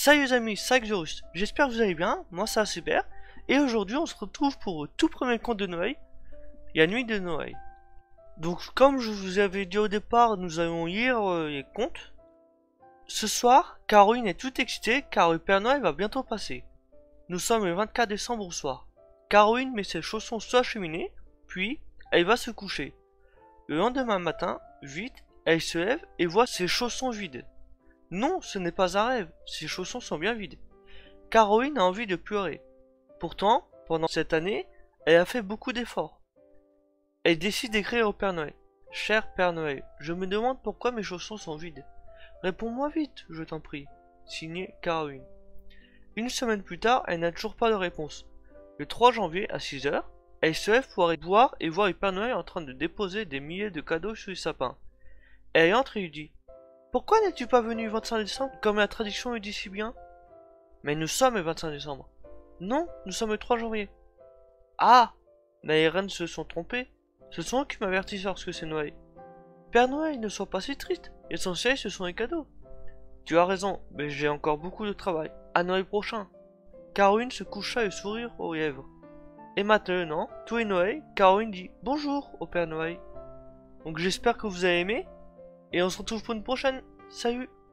Salut les amis, c'est Xorus. J'espère que vous allez bien, moi ça va super. Et aujourd'hui on se retrouve pour le tout premier conte de Noël, la nuit de Noël. Donc comme je vous avais dit au départ, nous allons lire les contes. Ce soir, Caroline est toute excitée car le Père Noël va bientôt passer. Nous sommes le 24 décembre au soir. Caroline met ses chaussons sur la cheminée, puis elle va se coucher. Le lendemain matin, vite, elle se lève et voit ses chaussons vides. Non, ce n'est pas un rêve, ses chaussons sont bien vides. Caroline a envie de pleurer. Pourtant, pendant cette année, elle a fait beaucoup d'efforts. Elle décide d'écrire au Père Noël. Cher Père Noël, je me demande pourquoi mes chaussons sont vides. Réponds-moi vite, je t'en prie. Signé Caroline. Une semaine plus tard, elle n'a toujours pas de réponse. Le 3 janvier, à 6 h, elle se lève pour aller voir et voir le Père Noël en train de déposer des milliers de cadeaux sous le sapin. Elle entre et lui dit: pourquoi n'es-tu pas venu le 25 décembre comme la tradition le dit si bien? Mais nous sommes le 25 décembre. Non, nous sommes le 3 janvier. Ah, mais les reines se sont trompées. Ce sont eux qui m'avertissent lorsque c'est Noël. Père Noël, ne sois pas si triste. L'essentiel, ce sont les cadeaux. Tu as raison, mais j'ai encore beaucoup de travail. À Noël prochain. Caroline se coucha le sourire aux lèvres. Et maintenant, tous les Noël, Caroline dit bonjour au Père Noël. Donc j'espère que vous avez aimé. Et on se retrouve pour une prochaine. Salut!